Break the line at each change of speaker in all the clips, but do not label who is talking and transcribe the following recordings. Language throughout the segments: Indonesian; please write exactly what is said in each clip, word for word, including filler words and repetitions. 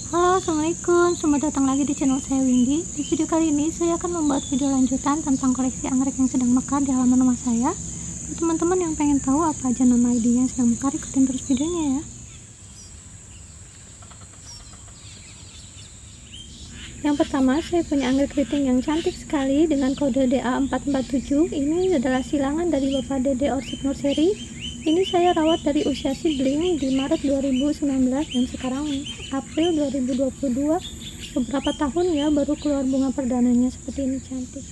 Halo, assalamualaikum, selamat datang lagi di channel saya Windy. Di video kali ini saya akan membuat video lanjutan tentang koleksi anggrek yang sedang mekar di halaman rumah saya. Buat teman-teman yang pengen tahu apa aja nama I D yang sedang mekar, ikutin terus videonya ya. Yang pertama, saya punya anggrek keriting yang cantik sekali dengan kode D A empat empat tujuh. Ini adalah silangan dari Bapak Dede Orchid Nursery. Ini saya rawat dari usia seedling di Maret dua ribu sembilan belas dan sekarang April dua ribu dua puluh dua. Beberapa tahun ya baru keluar bunga perdananya seperti ini, cantik.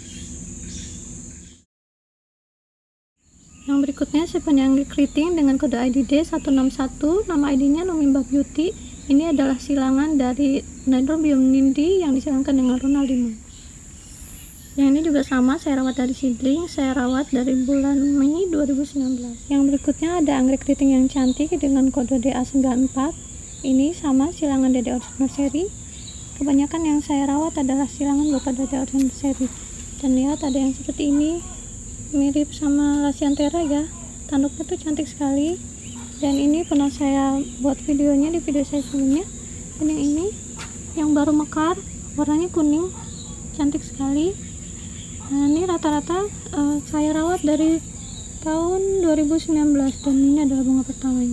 Yang berikutnya saya punya anggrek keriting dengan kode I D D satu enam satu. Nama I D-nya Nomimba Beauty. Ini adalah silangan dari Dendrobium Nindi yang disilangkan dengan Ronaldinho. Yang ini juga sama, saya rawat dari seedling, saya rawat dari bulan Mei dua ribu sembilan belas. Yang berikutnya ada anggrek keriting yang cantik dengan kode D A sembilan empat. Ini sama, silangan Dede Orchid Nursery. Kebanyakan yang saya rawat adalah silangan Bapak Dede Orchid Nursery. Dan lihat ada yang seperti ini, mirip sama Lasianthera ya. Tanduknya tuh cantik sekali. Dan ini pernah saya buat videonya di video saya sebelumnya. Dan yang ini, yang baru mekar, warnanya kuning, cantik sekali. Nah, ini rata-rata uh, saya rawat dari tahun dua ribu sembilan belas dan ini adalah bunga pertamanya.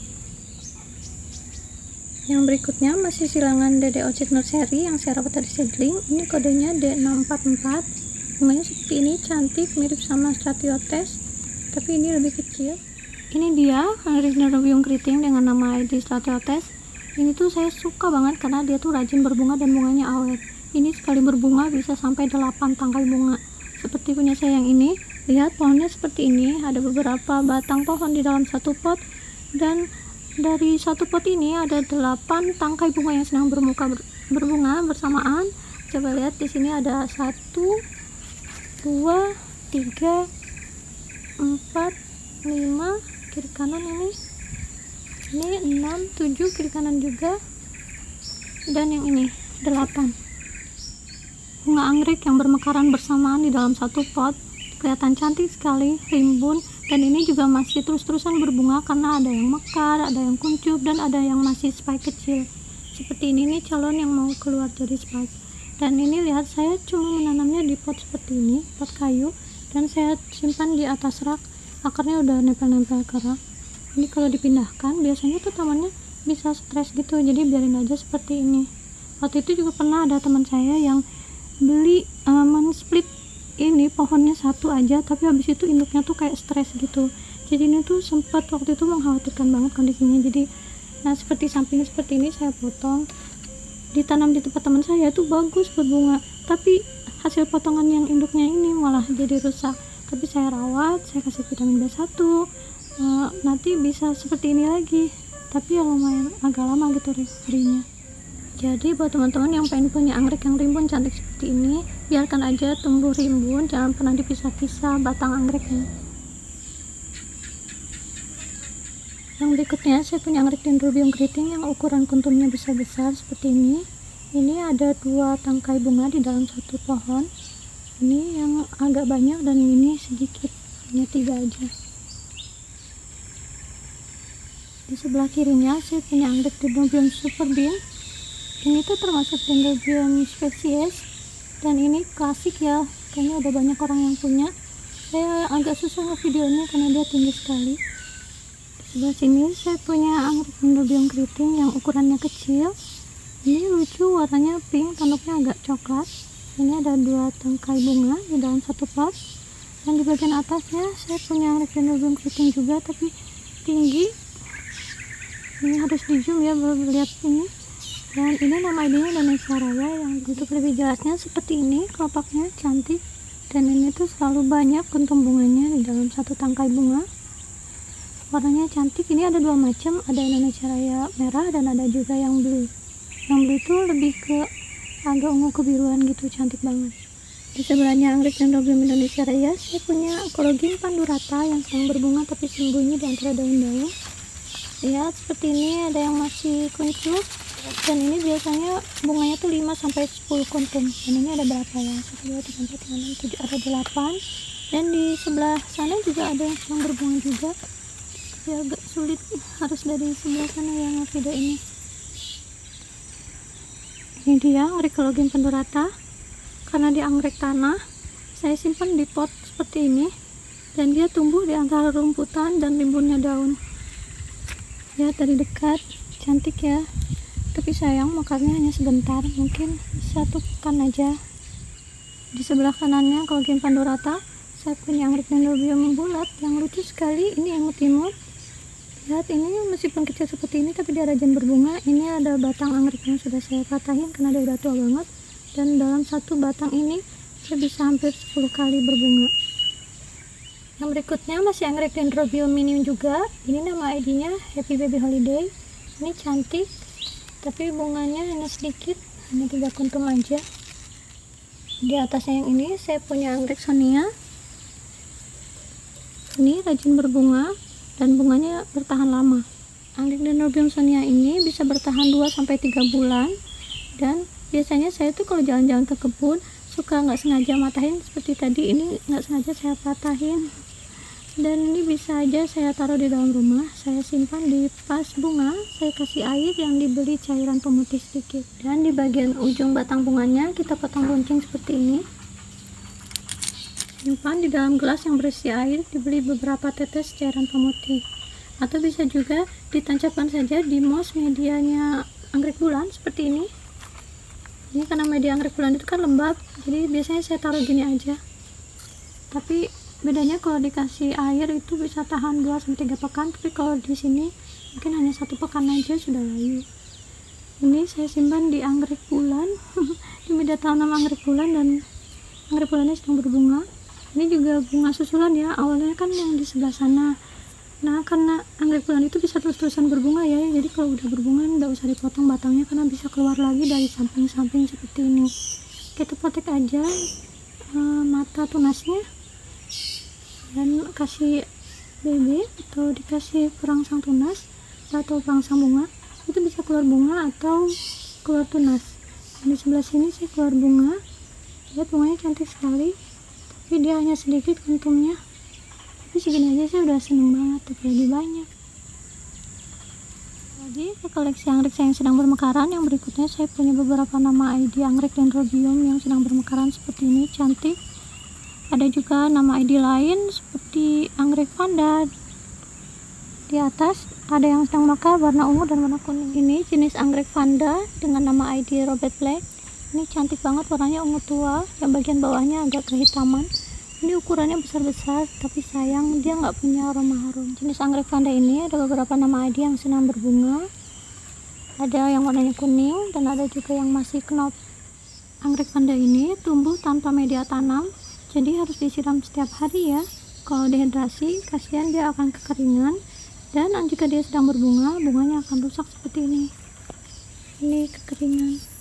Yang berikutnya masih silangan Dede Orchid Nursery yang saya rawat dari seedling. Ini kodenya D enam empat empat. Bunganya seperti ini, cantik, mirip sama Stratiotes, tapi ini lebih kecil. Ini dia anggrek Dendrobium keriting dengan nama I D Stratiotes. Ini tuh saya suka banget karena dia tuh rajin berbunga dan bunganya awet. Ini sekali berbunga bisa sampai delapan tangkai bunga seperti punya saya yang ini. Lihat pohonnya seperti ini, ada beberapa batang pohon di dalam satu pot, dan dari satu pot ini ada delapan tangkai bunga yang sedang bermuka ber, berbunga bersamaan. Coba lihat di sini ada satu, dua, tiga, empat, lima kiri kanan, ini ini enam, tujuh kiri kanan juga, dan yang ini delapan bunga anggrek yang bermekaran bersamaan di dalam satu pot. Kelihatan cantik sekali, rimbun, dan ini juga masih terus-terusan berbunga karena ada yang mekar, ada yang kuncup, dan ada yang masih spike kecil. Seperti ini nih calon yang mau keluar dari spike. Dan ini lihat, saya cuma menanamnya di pot seperti ini, pot kayu, dan saya simpan di atas rak. Akarnya udah nempel-nempel ke rak. Ini kalau dipindahkan biasanya tuh tamannya bisa stres gitu, jadi biarin aja seperti ini. Waktu itu juga pernah ada teman saya yang beli uh, men-split ini pohonnya satu aja, tapi habis itu induknya tuh kayak stres gitu. Jadi ini tuh sempat waktu itu mengkhawatirkan banget kondisinya. Jadi nah seperti samping seperti ini saya potong, ditanam di tempat teman saya tuh bagus berbunga, tapi hasil potongan yang induknya ini malah jadi rusak. Tapi saya rawat, saya kasih vitamin B satu, uh, nanti bisa seperti ini lagi, tapi ya lumayan agak lama gitu recovery-nya. Jadi buat teman-teman yang pengen punya anggrek yang rimbun cantik seperti ini, biarkan aja tumbuh rimbun, jangan pernah dipisah-pisah batang anggreknya. Yang berikutnya saya punya anggrek Dendrobium keriting yang ukuran kuntumnya besar-besar seperti ini. Ini ada dua tangkai bunga di dalam satu pohon. Ini yang agak banyak dan ini sedikit, hanya tiga aja. Di sebelah kirinya saya punya anggrek Dendrobium Superbeam. Ini tuh termasuk Dendrobium spesies, dan ini klasik ya, kayaknya udah banyak orang yang punya. Saya agak susah ngevideonya karena dia tinggi sekali. Di sebelah sini saya punya anggrek Dendrobium keriting yang ukurannya kecil. Ini lucu, warnanya pink, tanduknya agak coklat. Ini ada dua tangkai bunga di dalam satu pot, dan di bagian atasnya saya punya anggrek Dendrobium keriting juga, tapi tinggi. Ini harus di zoom ya baru lihat ini. Dan ini nama I D-nya Indonesia Raya. Yang untuk lebih jelasnya seperti ini, kelopaknya cantik, dan ini tuh selalu banyak kuntum bunganya di dalam satu tangkai bunga. Warnanya cantik. Ini ada dua macam, ada Indonesia Raya merah dan ada juga yang blue. Yang blue itu lebih ke agak ungu kebiruan gitu, cantik banget. Di sebelahnya anggrek Dendrobium Indonesia Raya saya punya Cologin pandurata yang sedang berbunga tapi sembunyi di antara daun-daun. Lihat seperti ini, ada yang masih kuncup. Dan ini biasanya bunganya tuh lima sampai sepuluh kuntum. Dan ini ada berapa ya? satu, dua, tiga, empat, lima, enam, tujuh, ada delapan. Dan di sebelah sana juga ada yang sedang berbunga juga. Ya agak sulit, harus dari sebelah sana yang video ini. Ini dia anggrek Calogene pendurata. Karena dia anggrek tanah, saya simpan di pot seperti ini, dan dia tumbuh di antara rumputan dan rimbunnya daun. Lihat dari dekat, cantik ya. Tapi sayang mekarnya hanya sebentar, mungkin satu pekan aja. Di sebelah kanannya Calogene pendurata, saya punya anggrek Dendrobium bulat yang lucu sekali. Ini yang imut-imut. Lihat, ini meskipun kecil seperti ini tapi dia rajin berbunga. Ini ada batang anggrek yang sudah saya patahin karena dia udah tua banget, dan dalam satu batang ini dia bisa hampir sepuluh kali berbunga. Yang berikutnya masih anggrek Dendrobium mini juga. Ini nama I D-nya Happy Baby Holiday. Ini cantik, tapi bunganya hanya sedikit, hanya tiga kuntum aja. Di atasnya yang ini saya punya anggrek Sonia. Ini rajin berbunga dan bunganya bertahan lama. Anggrek Dendrobium Sonia ini bisa bertahan dua sampai tiga bulan, dan biasanya saya tuh kalau jalan-jalan ke kebun suka nggak sengaja matahin seperti tadi. Ini nggak sengaja saya patahin, dan ini bisa aja saya taruh di dalam rumah. Saya simpan di pas bunga, saya kasih air yang dibeli cairan pemutih sedikit, dan di bagian ujung batang bunganya kita potong runcing seperti ini. Simpan di dalam gelas yang berisi air, dibeli beberapa tetes cairan pemutih, atau bisa juga ditancapkan saja di moss medianya anggrek bulan seperti ini. Ini karena media anggrek bulan itu kan lembab, jadi biasanya saya taruh gini aja. Tapi bedanya kalau dikasih air itu bisa tahan dua sampai tiga pekan, tapi kalau di sini mungkin hanya satu pekan aja sudah layu. Ini saya simpan di anggrek bulan, di media tanam anggrek bulan, dan anggrek bulannya sedang berbunga. Ini juga bunga susulan ya, awalnya kan yang di sebelah sana. Nah, karena anggrek bulan itu bisa terus-terusan berbunga ya, jadi kalau udah berbunga nggak usah dipotong batangnya karena bisa keluar lagi dari samping-samping seperti ini. Kita potek aja uh, mata tunasnya, dan kasih bebe atau dikasih perangsang tunas atau perangsang bunga, itu bisa keluar bunga atau keluar tunas. Dan di sebelah sini sih keluar bunga. Lihat, bunganya cantik sekali, tapi dia hanya sedikit kuntumnya. Tapi segini aja saya udah seneng banget, tapi lagi banyak. Lagi ke koleksi anggrek saya yang sedang bermekaran. Yang berikutnya saya punya beberapa nama I D anggrek Dendrobium yang sedang bermekaran seperti ini, cantik. Ada juga nama I D lain seperti anggrek Vanda. Di atas ada yang sedang mekar warna ungu dan warna kuning. Ini jenis anggrek Vanda dengan nama I D Robert Black. Ini cantik banget, warnanya ungu tua, yang bagian bawahnya agak kehitaman. Ini ukurannya besar-besar, tapi sayang dia nggak punya aroma harum. Jenis anggrek Vanda ini ada beberapa nama I D yang sedang berbunga. Ada yang warnanya kuning dan ada juga yang masih knop. Anggrek Vanda ini tumbuh tanpa media tanam, jadi harus disiram setiap hari ya. Kalau dehidrasi, kasihan dia akan kekeringan, dan jika dia sedang berbunga, bunganya akan rusak seperti ini. Ini kekeringan.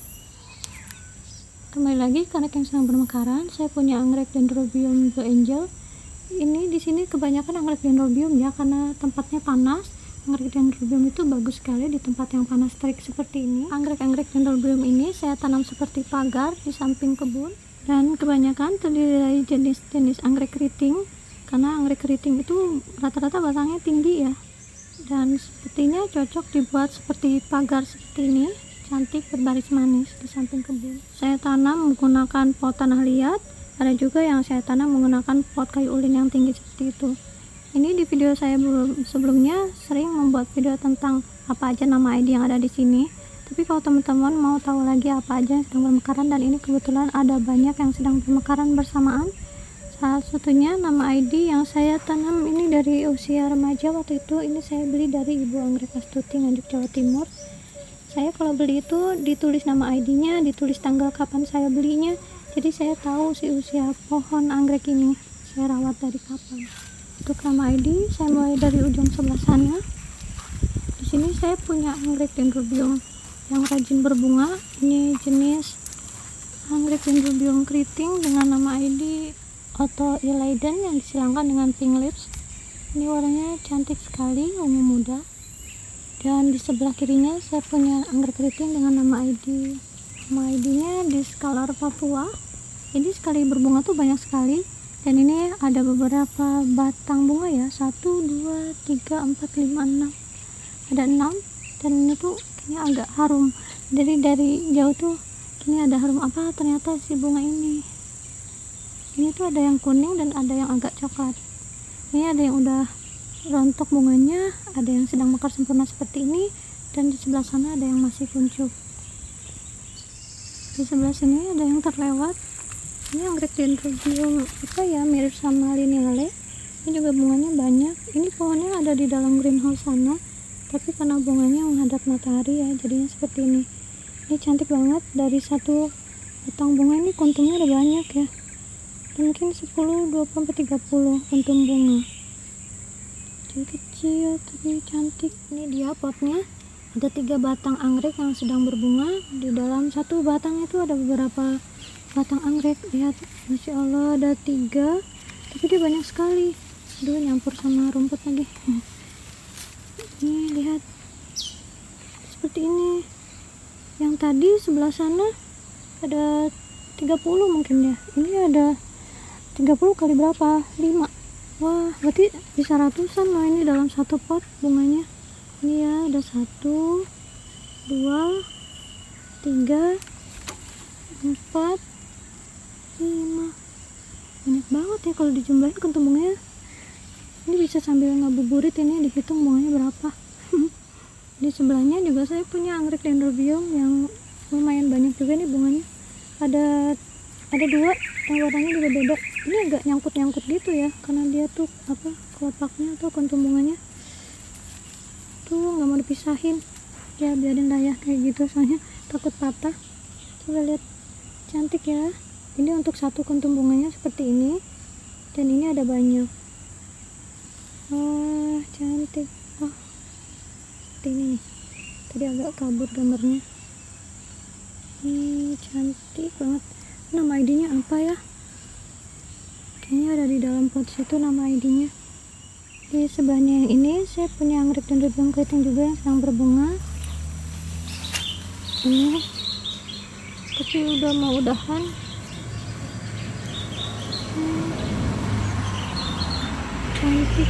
Kembali lagi ke anggrek yang sedang bermekaran, saya punya anggrek Dendrobium Blue Angel. Ini di sini kebanyakan anggrek Dendrobium ya, karena tempatnya panas. Anggrek Dendrobium itu bagus sekali di tempat yang panas terik seperti ini. Anggrek-anggrek Dendrobium ini saya tanam seperti pagar di samping kebun, dan kebanyakan terdiri dari jenis-jenis anggrek keriting, karena anggrek keriting itu rata-rata batangnya tinggi ya, dan sepertinya cocok dibuat seperti pagar seperti ini. Cantik berbaris manis di samping kebun. Saya tanam menggunakan pot tanah liat, ada juga yang saya tanam menggunakan pot kayu ulin yang tinggi seperti itu. Ini di video saya sebelumnya sering membuat video tentang apa aja nama I D yang ada di sini. Tapi kalau teman-teman mau tahu lagi apa aja yang sedang bermekaran, dan ini kebetulan ada banyak yang sedang bermekaran bersamaan. Salah satunya nama I D yang saya tanam ini dari usia remaja waktu itu. Ini saya beli dari Ibu Anggrek Astuti, Nganjuk, Jawa Timur. Saya kalau beli itu ditulis nama I D-nya, ditulis tanggal kapan saya belinya, jadi saya tahu si usia pohon anggrek ini saya rawat dari kapan. Untuk nama I D saya mulai dari ujung sebelah sana. Di sini saya punya anggrek Dendrobium yang rajin berbunga. Ini jenis anggrek Dendrobium keriting dengan nama I D Otto E. Leiden yang disilangkan dengan pink lips. Ini warnanya cantik sekali, ungu muda. Dan di sebelah kirinya saya punya anggrek keriting dengan nama I D. Nama I D-nya Discolor Papua. Ini sekali berbunga tuh banyak sekali. Dan ini ada beberapa batang bunga ya. satu, dua, tiga, empat, lima, enam. Ada enam. Dan ini tuh kayaknya agak harum. Jadi dari jauh tuh Ini ada harum apa ternyata si bunga ini. Ini tuh ada yang kuning dan ada yang agak coklat. Ini ada yang udah rontok bunganya, ada yang sedang mekar sempurna seperti ini, dan di sebelah sana ada yang masih kuncup. Di sebelah sini ada yang terlewat. Ini anggrek dendrobium apa ya, mirip sama lineale. Ini juga bunganya banyak. Ini pohonnya ada di dalam greenhouse sana, tapi karena bunganya menghadap matahari ya, jadinya seperti ini. Ini cantik banget. Dari satu batang bunga ini kuntumnya ada banyak ya, mungkin sepuluh, dua puluh, tiga puluh kuntum bunga. Kecil-kecil tapi cantik. Ini dia potnya. Ada tiga batang anggrek yang sedang berbunga. Di dalam satu batang itu ada beberapa batang anggrek. Lihat, masya Allah, ada tiga, tapi dia banyak sekali. Aduh, nyampur sama rumput lagi. Ini lihat, seperti ini. Yang tadi sebelah sana ada tiga puluh mungkin ya. Ini ada tiga puluh kali berapa? lima. Wah, berarti bisa ratusan loh ini dalam satu pot bunganya. Ini ya, ada satu, dua, tiga, empat, lima. Banyak banget ya kalau dijumlahin kuntum bunganya. Ini bisa sambil ngabuburit ini, dihitung bunganya berapa. Di sebelahnya juga saya punya anggrek dendrobium yang lumayan banyak juga nih bunganya. Ada ada dua yang warnanya juga beda. Ini agak nyangkut-nyangkut gitu ya, karena dia tuh apa, kelopaknya atau kuntum bunganya tuh nggak mau dipisahin ya, biarin lah ya kayak gitu, soalnya takut patah. Coba lihat, cantik ya. Ini untuk satu kuntum bunganya seperti ini, dan ini ada banyak. Wah, cantik. Oh, seperti ini nih, tadi agak kabur gambarnya. Ini cantik banget. Nama I D-nya apa ya? Kayaknya ada di dalam pot situ nama I D-nya. Di sebelahnya yang ini saya punya anggrek dendrobium keriting juga yang sedang berbunga. Ini tapi udah mau udahan. Hmm, cantik.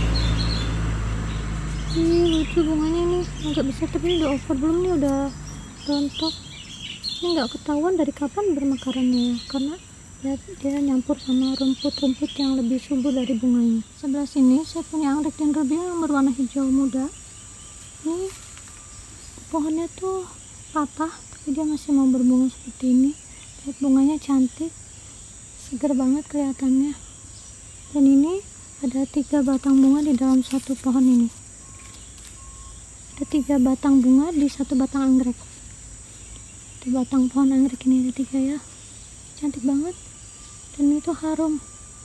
Ih, lucu bunganya nih, agak besar tapi ini udah over belum nih, udah rontok. Ini nggak ketahuan dari kapan bermekarannya ya, karena ya, dia nyampur sama rumput-rumput yang lebih subur dari bunganya. Sebelah sini saya punya anggrek dendrobium yang berwarna hijau muda. Ini pohonnya tuh patah, tapi dia masih mau berbunga seperti ini. Lihat, bunganya cantik, segar banget kelihatannya. Dan ini ada tiga batang bunga di dalam satu pohon ini. Ada tiga batang bunga di satu batang anggrek. Di batang pohon anggrek ini ada tiga ya, cantik banget. Dan itu harum,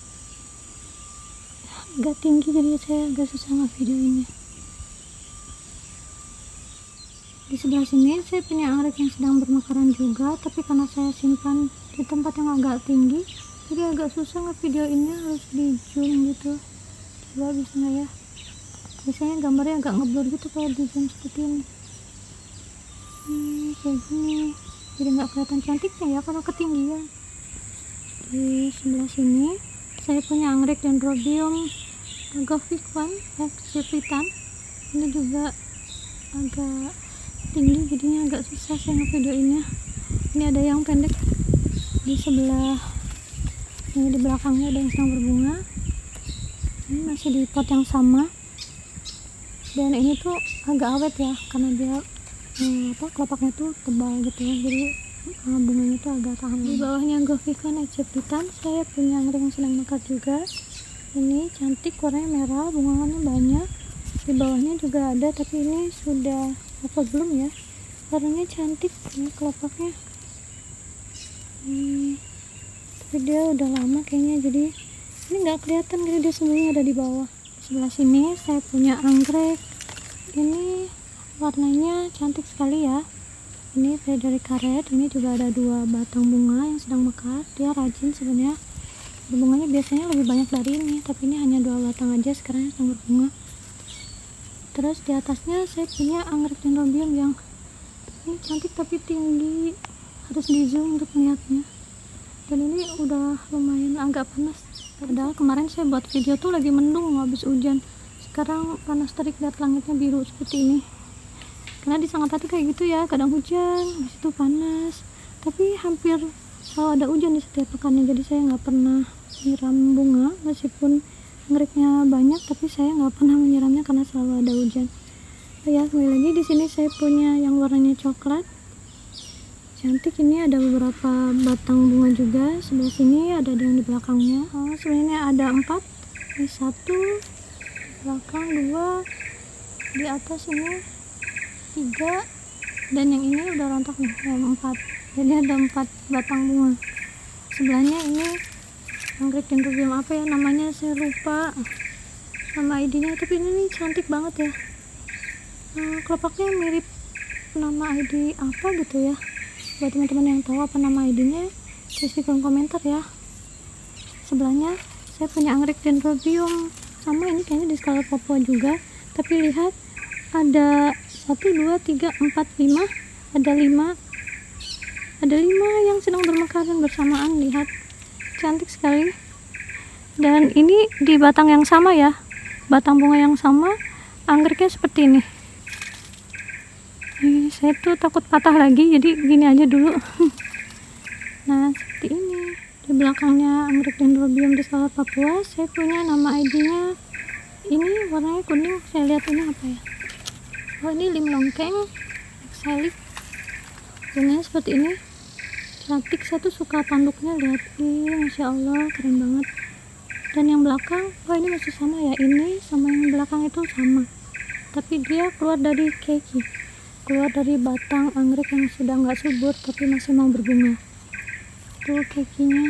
agak tinggi jadi saya agak susah ngevideoinnya. Di sebelah sini saya punya anggrek yang sedang bermekaran juga, tapi karena saya simpan di tempat yang agak tinggi, jadi agak susah ngevideoinnya, harus di zoom gitu. Coba bisa nggak ya? Biasanya gambarnya agak ngeblur gitu kalau di zoom seperti ini. Hmm, kayak gini jadi nggak kelihatan cantiknya ya karena ketinggian. Di sebelah sini saya punya anggrek dendrobium Gothic One Exhibitan. Ini juga agak tinggi jadinya agak susah saya ngevideoinnya. Ini ada yang pendek di sebelah ini, di belakangnya ada yang sedang berbunga. Ini masih di pot yang sama, dan ini tuh agak awet ya karena dia Hmm, apa kelopaknya tuh tebal gitu ya, jadi uh, bunganya tuh agak tahan. Di bawahnya Gothic One Exhibitan saya punya anggrek yang sedang mekar juga. Ini cantik, warnanya merah, bunganya banyak. Di bawahnya juga ada, tapi ini sudah apa belum ya, warnanya cantik ini kelopaknya. Hmm, tapi dia udah lama kayaknya, jadi ini nggak kelihatan kayak dia semuanya ada di bawah. Sebelah sini saya punya anggrek, ini warnanya cantik sekali ya. Ini Frederica Red. Ini juga ada dua batang bunga yang sedang mekar. Dia rajin sebenarnya, berbunganya biasanya lebih banyak dari ini, tapi ini hanya dua batang aja sekarang sedang berbunga. Terus di atasnya saya punya anggrek dendrobium yang ini cantik tapi tinggi, harus di zoom untuk melihatnya. Dan ini udah lumayan agak panas, padahal kemarin saya buat video tuh lagi mendung habis hujan. Sekarang panas terik, lihat langitnya biru seperti ini. Karena di Sangat Hati kayak gitu ya, kadang hujan, habis itu panas. tapi hampir selalu ada hujan di setiap pekannya, jadi saya nggak pernah nyiram bunga. Meskipun anggreknya banyak tapi saya nggak pernah menyiramnya karena selalu ada hujan. Oh ya, kembali lagi di sini saya punya yang warnanya coklat, cantik. Ini ada beberapa batang bunga juga. Sebelah sini ada yang di belakangnya. Oh, sebenarnya ada empat, ini satu, belakang dua, di atas ini tiga, dan yang ini udah rontok nih, yang empat. Jadi ada empat batang bunga. Sebelahnya ini anggrek dendrobium apa ya namanya, saya lupa nama I D-nya, tapi ini nih cantik banget ya. Nah, kelopaknya mirip nama I D apa gitu ya. Buat teman-teman yang tahu apa nama I D-nya, tulis di kolom komentar ya. Sebelahnya saya punya anggrek dendrobium sama, ini kayaknya di skala Papua juga, tapi lihat ada satu, dua, tiga, empat, lima, ada lima ada lima yang sedang bermekaran bersamaan. Lihat, cantik sekali. Dan ini di batang yang sama ya, batang bunga yang sama, anggreknya seperti ini. Nih, saya tuh takut patah lagi, jadi gini aja dulu. Nah, seperti ini. Di belakangnya anggrek dendrobium di skala Papua, saya punya nama I D-nya. Ini warnanya kuning, saya lihat ini apa ya? Oh, ini lim longkeng exilic. Bunganya seperti ini, cantik. Saya tuh suka tanduknya, lihat, ih, masya Allah, keren banget. Dan yang belakang, oh ini masih sama ya, ini sama yang belakang itu sama, tapi dia keluar dari keki, keluar dari batang anggrek yang sudah nggak subur tapi masih mau berbunga. Tuh kekinya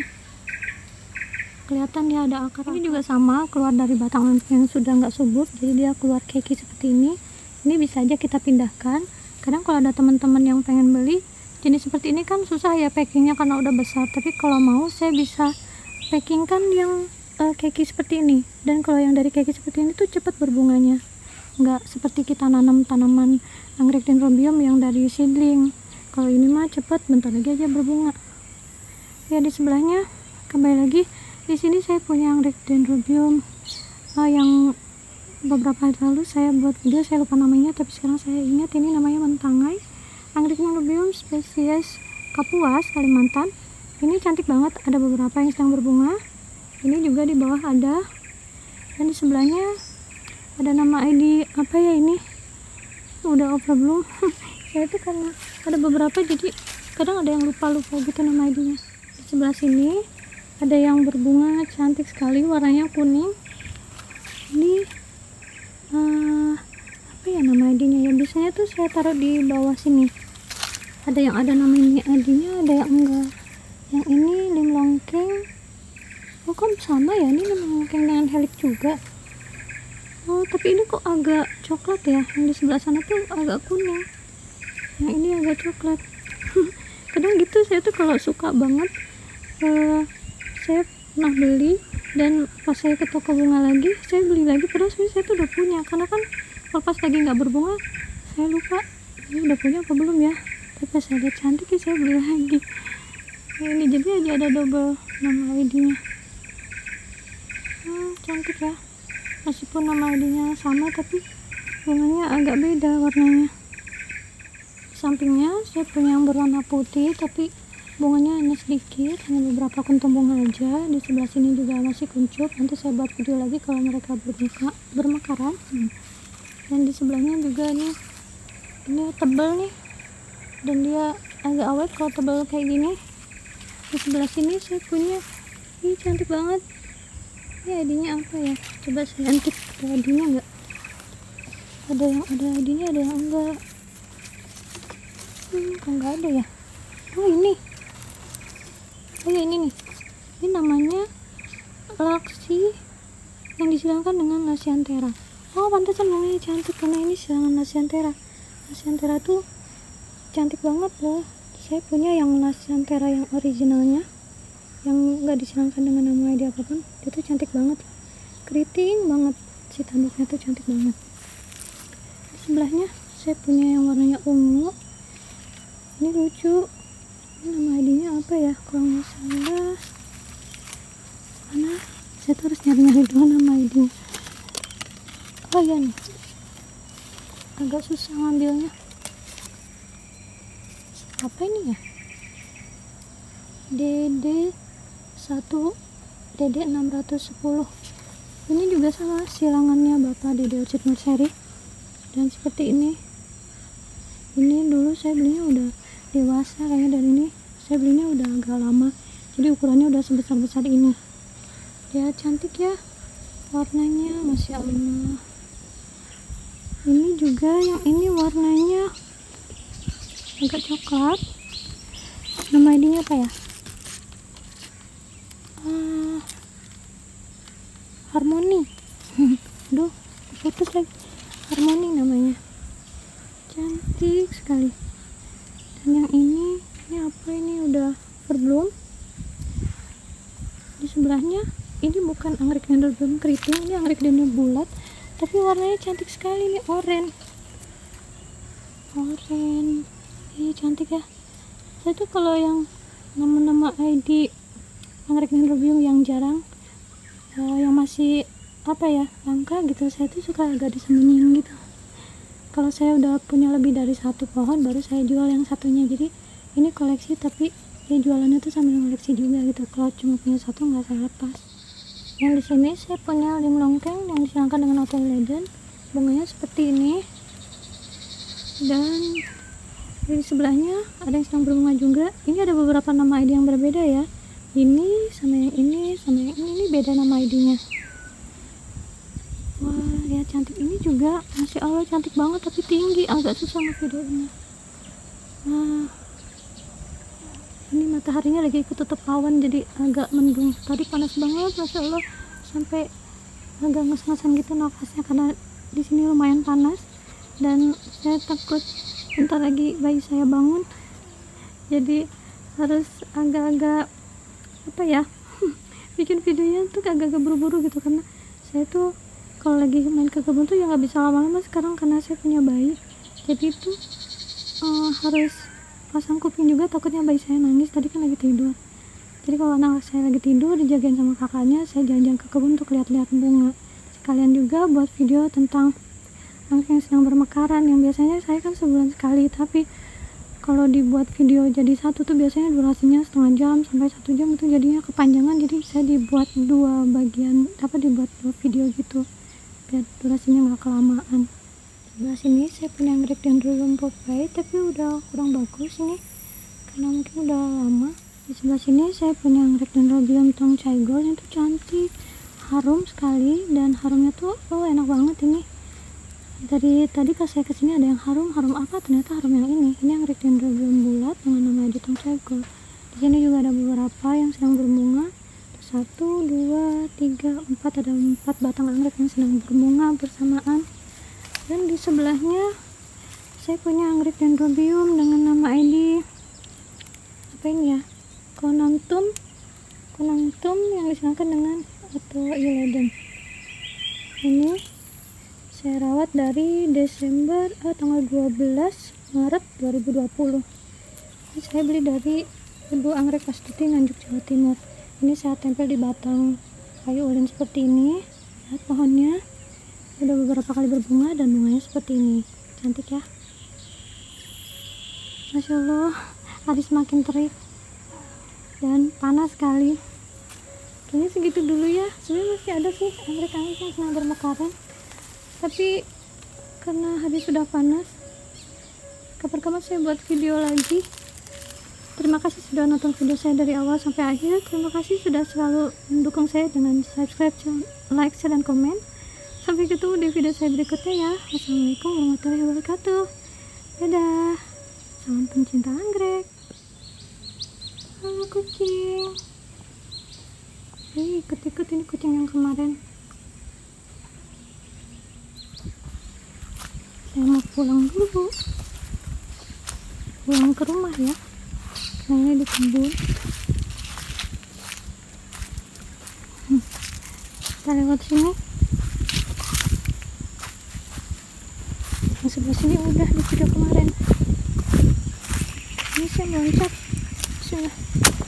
kelihatan, dia ada akar. Ini juga sama, keluar dari batang anggrek yang sudah nggak subur, jadi dia keluar keki seperti ini. Ini bisa aja kita pindahkan. Kadang kalau ada teman-teman yang pengen beli jenis seperti ini kan susah ya packingnya karena udah besar, tapi kalau mau saya bisa packingkan yang uh, keki seperti ini. Dan kalau yang dari keki seperti ini tuh cepat berbunganya, nggak seperti kita nanam tanaman anggrek dendrobium yang dari seedling. Kalau ini mah cepat, bentar lagi aja berbunga. Ya, di sebelahnya kembali lagi, di sini saya punya anggrek dendrobium uh, yang beberapa hari lalu saya buat video, saya lupa namanya, tapi sekarang saya ingat, ini namanya mentangai, anggrek dendrobium spesies Kapuas, Kalimantan. Ini cantik banget, ada beberapa yang sedang berbunga. Ini juga di bawah ada, dan di sebelahnya ada nama I D apa ya ini, udah over belum? Saya itu karena ada beberapa jadi kadang ada yang lupa-lupa gitu nama I D-nya. Di sebelah sini ada yang berbunga cantik sekali, warnanya kuning. Ini uh, apa ya nama I D-nya ya, biasanya tuh saya taruh di bawah sini. Ada yang ada nama ini I D-nya, ada yang enggak. Yang ini lim longkeng. Oh, kok sama ya, ini lim longkeng dengan helix juga. Oh, tapi ini kok agak coklat ya, yang di sebelah sana tuh agak kuning, yang ini agak coklat. Kadang gitu, saya tuh kalau suka banget, uh, saya pernah beli, dan pas saya ke toko bunga lagi saya beli lagi, padahal sebenarnya saya tuh udah punya, karena kan kalau pas lagi nggak berbunga saya lupa ini udah punya apa belum ya, tapi pas saya lihat cantik ya saya beli lagi. Nah, ini jadi aja ada double nama I D-nya. Hmm, cantik ya, meskipun nama I D-nya sama tapi bunganya agak beda warnanya. Sampingnya saya punya yang berwarna putih tapi bunganya hanya sedikit, hanya beberapa kuntum bunga aja. Di sebelah sini juga masih kuncup, nanti saya buat video lagi kalau mereka bermuka, bermekaran. hmm. Dan di sebelahnya juga nih, ini tebal nih, dan dia agak awet kalau tebal kayak gini. Di sebelah sini saya punya, ini cantik banget. Ini I D-nya apa ya, coba saya antik, ada I D-nya enggak? Ada yang ada I D-nya, ada yang enggak. Hmm, kok enggak ada ya? Oh, ini oh ya, ini nih, ini namanya laksi yang disilangkan dengan lasianthera. Oh, pantesan bunganya cantik karena ini silangan lasianthera. Lasianthera tuh cantik banget loh. Saya punya yang lasianthera yang originalnya, yang nggak disilangkan dengan nama I D apapun. Dia tuh cantik banget, keriting banget, si tanduknya tuh cantik banget. Di sebelahnya saya punya yang warnanya ungu. Ini lucu, ini nama I D-nya apa ya, kalau nggak salah mana, saya tuh harus nyari-nyari dulu nama I D-nya. Oh ya nih, agak susah ngambilnya, apa ini ya, D D satu D D enam ratus sepuluh. Ini juga sama silangannya Bapak Dede Ocit Nurseri, dan seperti ini. Ini dulu saya belinya udah dewasa, kayaknya dari ini saya belinya udah agak lama, jadi ukurannya udah sebesar-besar ini. Ya cantik ya warnanya, Masya Allah. Ini juga yang ini warnanya agak coklat. Nama idenya apa ya? Uh, Harmoni. Duh, putus lagi. Harmoni namanya. Cantik sekali. Dan yang ini, ini apa ini? Udah berbelum. Di sebelahnya, ini bukan anggrek dendrobium keriting, ini anggrek dendrobium bulat, tapi warnanya cantik sekali nih, oranye. Oranye. Ih, cantik ya. Saya tuh kalau yang nama-nama I D anggrek dendrobium yang jarang, uh, yang masih apa ya langka gitu, saya tuh suka agak disembunyiin gitu. Kalau saya udah punya lebih dari satu pohon baru saya jual yang satunya. Jadi ini koleksi tapi ya jualannya tuh sambil koleksi juga gitu. Kalau cuma punya satu nggak saya lepas. Yang di sini saya punya lim longkeng yang disilangkan dengan Hotel Legend, bunganya seperti ini. Dan di sebelahnya ada yang sedang berbunga juga. Ini ada beberapa nama I D yang berbeda ya. Ini sama yang ini sama yang ini, ini beda nama I D-nya. Wah, lihat cantik ini juga, Masya Allah cantik banget tapi tinggi, agak susah ngevideonya. Nah, ini mataharinya lagi ketutup awan jadi agak mendung. Tadi panas banget, Masya Allah, sampai agak nges-ngesan gitu nafasnya karena di sini lumayan panas. Dan saya takut bentar lagi bayi saya bangun, jadi harus agak-agak apa ya bikin videonya tuh agak-agak buru-buru gitu, karena saya tuh kalau lagi main ke kebun tuh ya nggak bisa lama-lama sekarang karena saya punya bayi. Jadi itu uh, harus pasang kuping juga, takutnya bayi saya nangis. Tadi kan lagi tidur, jadi kalau anak saya lagi tidur dijagain sama kakaknya, saya jalan-jalan ke kebun untuk lihat-lihat bunga. Sekalian juga buat video tentang anggrek yang sedang bermekaran, yang biasanya saya kan sebulan sekali, tapi kalau dibuat video jadi satu tuh biasanya durasinya setengah jam sampai satu jam, itu jadinya kepanjangan. Jadi saya dibuat dua bagian, apa dibuat dua video gitu biar durasinya nggak kelamaan. Sebelah sini saya punya anggrek dendrobium Popeye tapi udah kurang bagus ini karena mungkin udah lama. Di sebelah sini saya punya anggrek dendrobium Tong Chai Gold, itu cantik, harum sekali, dan harumnya tuh oh enak banget ini. Dari tadi pas saya kesini ada yang harum, harum apa? Ternyata harum yang ini. Ini anggrek dendrobium bulat dengan nama I D Tong Chai Gold. Di sini juga ada beberapa yang sedang berbunga. Satu, dua, tiga, empat, ada empat batang anggrek yang sedang berbunga bersamaan. Dan di sebelahnya saya punya anggrek dendrobium dengan nama I D apa ini ya? Konantum, Konantum yang disilangkan dengan atau Ileden. Ini saya rawat dari Desember eh, tanggal dua belas Maret dua ribu dua puluh. Ini saya beli dari Ibu Anggrek Astuti Nganjuk, Jawa Timur. Ini saya tempel di batang kayu ulin seperti ini. Lihat pohonnya udah beberapa kali berbunga dan bunganya seperti ini, cantik ya, Masya Allah. Hari semakin terik dan panas sekali. Kayaknya segitu dulu ya. Sebenarnya masih ada sih anggrek-anggrek yang sedang bermekaran, tapi karena hari sudah panas, kapan-kapan saya buat video lagi. Terima kasih sudah nonton video saya dari awal sampai akhir. Terima kasih sudah selalu mendukung saya dengan subscribe, like, share, dan komen. Sampai ketemu di video saya berikutnya ya. Wassalamualaikum warahmatullahi wabarakatuh. Dadah. Salam pencinta anggrek. Halo kucing. Hei, ikut-ikut, ini kucing yang kemarin. Saya mau pulang dulu, pulang ke rumah ya. Nah, ini di kebun. Hmm. Kita lewat sini. Yang sebelah sini udah di video kemarin. Ini saya loncat. Bismillah.